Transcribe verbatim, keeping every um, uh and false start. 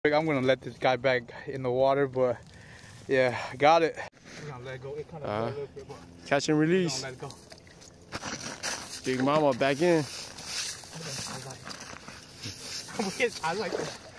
I'm gonna let this guy back in the water, but yeah, got it. We're gonna let it go. It kind of uh, a little bit, but catch and release. Let it go. Big Mama back in. I like it. I like it.